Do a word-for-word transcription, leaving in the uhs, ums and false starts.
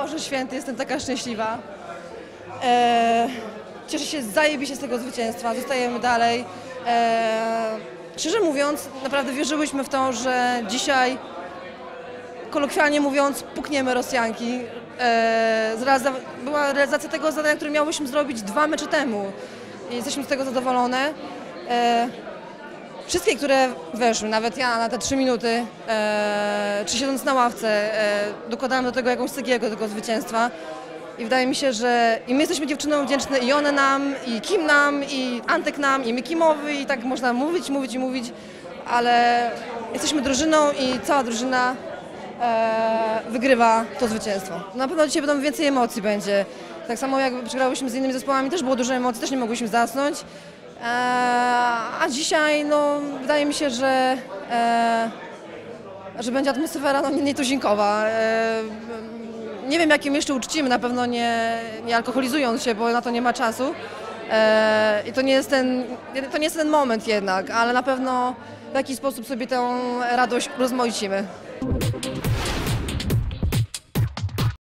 Boże Święty, jestem taka szczęśliwa. E, cieszę się zajebiście z tego zwycięstwa, zostajemy dalej. E, szczerze mówiąc, naprawdę wierzyłyśmy w to, że dzisiaj, kolokwialnie mówiąc, pukniemy Rosjanki. E, była realizacja tego zadania, które miałyśmy zrobić dwa mecze temu i jesteśmy z tego zadowolone. E, Wszystkie, które weszły, nawet ja na te trzy minuty, e, czy siedząc na ławce, e, dokładałam do tego jakąś cegiełkę do tego zwycięstwa. I wydaje mi się, że i my jesteśmy dziewczynom wdzięczne, i one nam, i Kim nam, i Antek nam, i my Kimowi, i tak można mówić, mówić i mówić, ale jesteśmy drużyną i cała drużyna e, wygrywa to zwycięstwo. Na pewno dzisiaj będą więcej emocji będzie. Tak samo jak przegrałyśmy z innymi zespołami, też było dużo emocji, też nie mogłyśmy zasnąć. E, a dzisiaj, no, wydaje mi się, że, e, że będzie atmosfera no, nietuzinkowa. E, nie wiem, jakim jeszcze uczcimy, na pewno nie, nie alkoholizując się, bo na to nie ma czasu. E, I to nie jest ten, to nie jest ten moment jednak, ale na pewno w jakiś sposób sobie tę radość rozmaicimy.